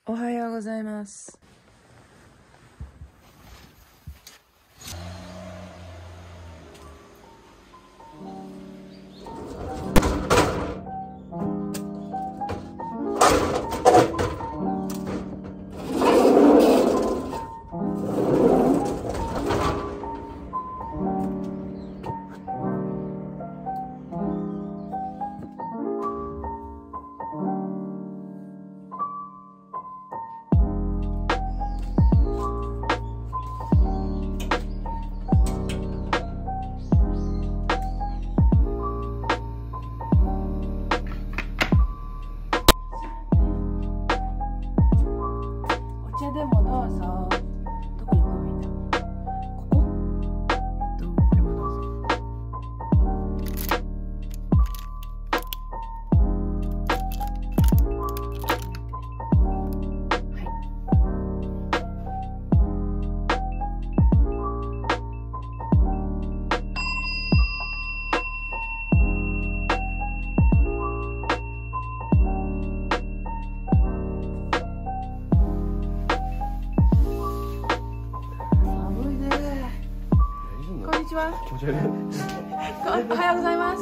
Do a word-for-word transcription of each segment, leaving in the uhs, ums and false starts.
おはようございます。お茶でもどうぞ。どこ横向いた？ここ？えっと、これもどうぞ。はい。こんにちは。 気持ち悪い。 おはようございます。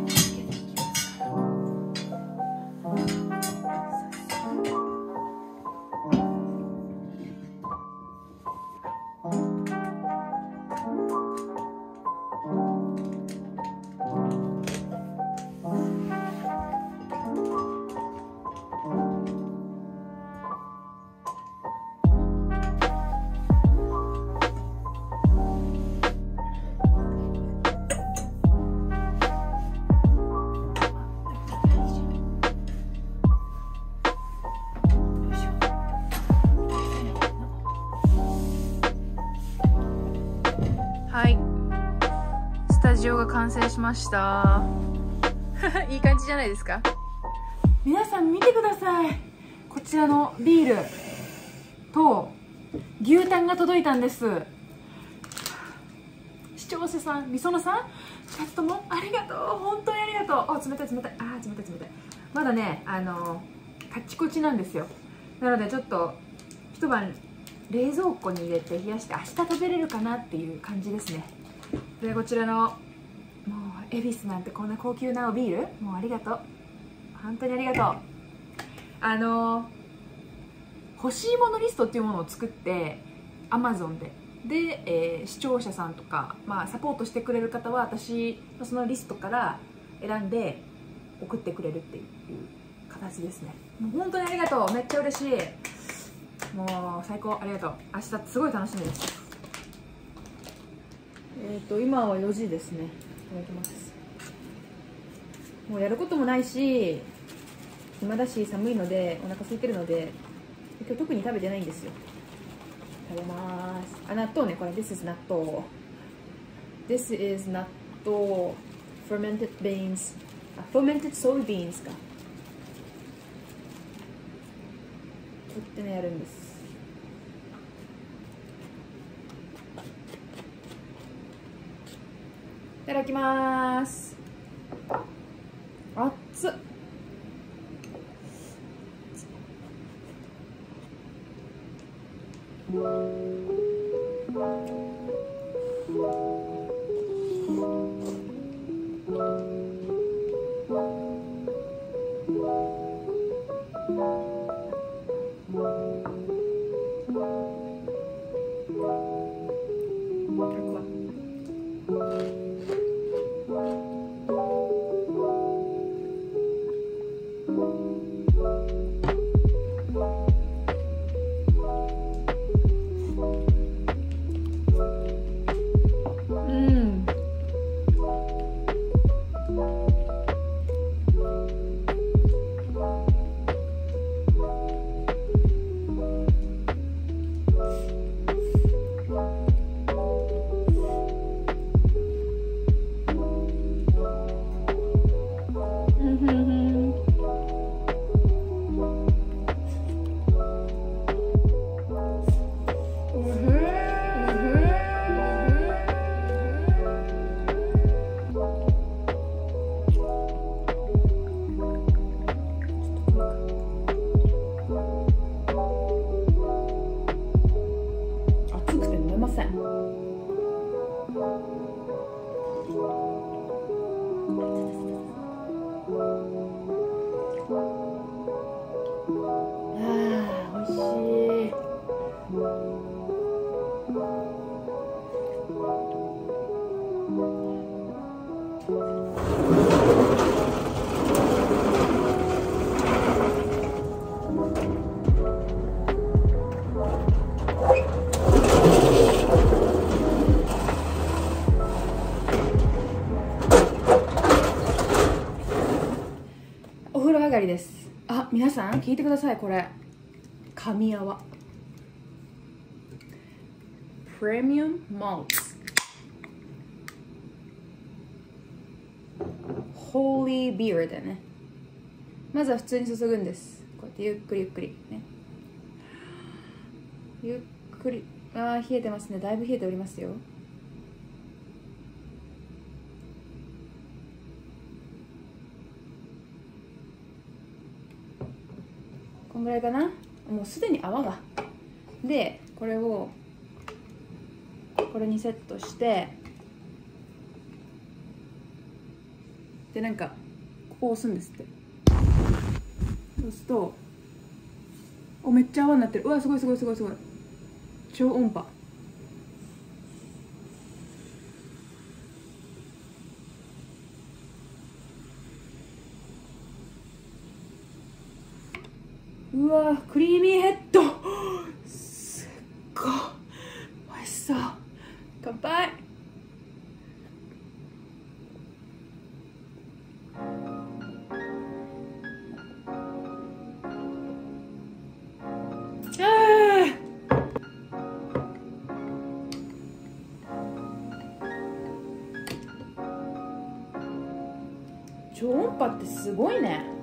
はい、スタジオが完成しましたいい感じじゃないですか。皆さん見てください。こちらのビールと牛タンが届いたんです。視聴者さん、みそのさん、ふたつともありがとう。本当にありがとう。あ、冷たい冷たい。あー、冷たい冷たい。まだね、あのカチコチなんですよ。なのでちょっと一晩冷蔵庫に入れて冷やして明日食べれるかなっていう感じですね。でこちらのもう恵比寿なんてこんな高級なおビール、もうありがとう。本当にありがとう。あの欲しいものリストっていうものを作って アマゾン でで、えー、視聴者さんとか、まあ、サポートしてくれる方は私のそのリストから選んで送ってくれるっていう形ですね。もう本当にありがとう。めっちゃ嬉しい。もう最高、ありがとう。明日すごい楽しみです。えっと今はよじですね。いただきます。もうやることもないし暇だし寒いのでお腹空いてるので今日特に食べてないんですよ。食べます。あ、納豆ね。これ This is 納豆。 This is 納豆 fermented beans、 あ fermented soybeans か取ってねやるんです。いただきます。熱っ。 上がりです。あ、皆さん聞いてください。これ神泡プレミアムモルトホーリービールだね。まずは普通に注ぐんです。こうやってゆっくりゆっくりね。ゆっくり。ああ、冷えてますね。だいぶ冷えておりますよ。こんぐらいかな。もうすでに泡が。で、これをこれにセットして、でなんかここ押すんですって。押すと、お、めっちゃ泡になってる。うわ、すごいすごいすごいすごい。超音波。うわ、クリーミーヘッド。すっごい美味しそう。乾杯。超音波ってすごいね。